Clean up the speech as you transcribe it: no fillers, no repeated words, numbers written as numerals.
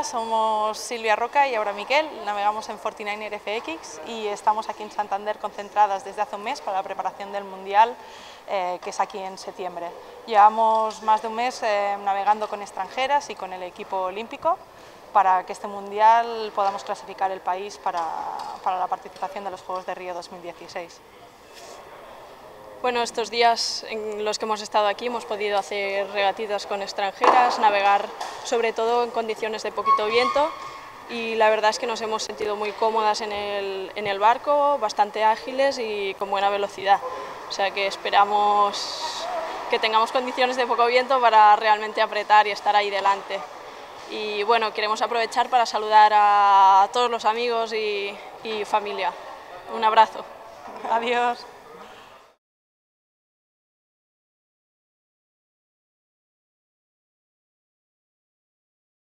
somos Silvia Roca y Aura Miquel, navegamos en 49er FX y estamos aquí en Santander concentradas desde hace un mes para la preparación del Mundial, que es aquí en septiembre. Llevamos más de un mes navegando con extranjeras y con el equipo olímpico para que este Mundial podamos clasificar el país para la participación de los Juegos de Río 2016. Bueno, estos días en los que hemos estado aquí hemos podido hacer regatitas con extranjeras, navegar sobre todo en condiciones de poquito viento y la verdad es que nos hemos sentido muy cómodas en el barco, bastante ágiles y con buena velocidad. O sea que esperamos que tengamos condiciones de poco viento para realmente apretar y estar ahí delante. Y bueno, queremos aprovechar para saludar a todos los amigos y familia. Un abrazo. Adiós.